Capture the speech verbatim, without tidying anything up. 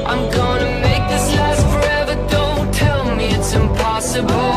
I'm gonna make this last forever. Don't tell me it's impossible.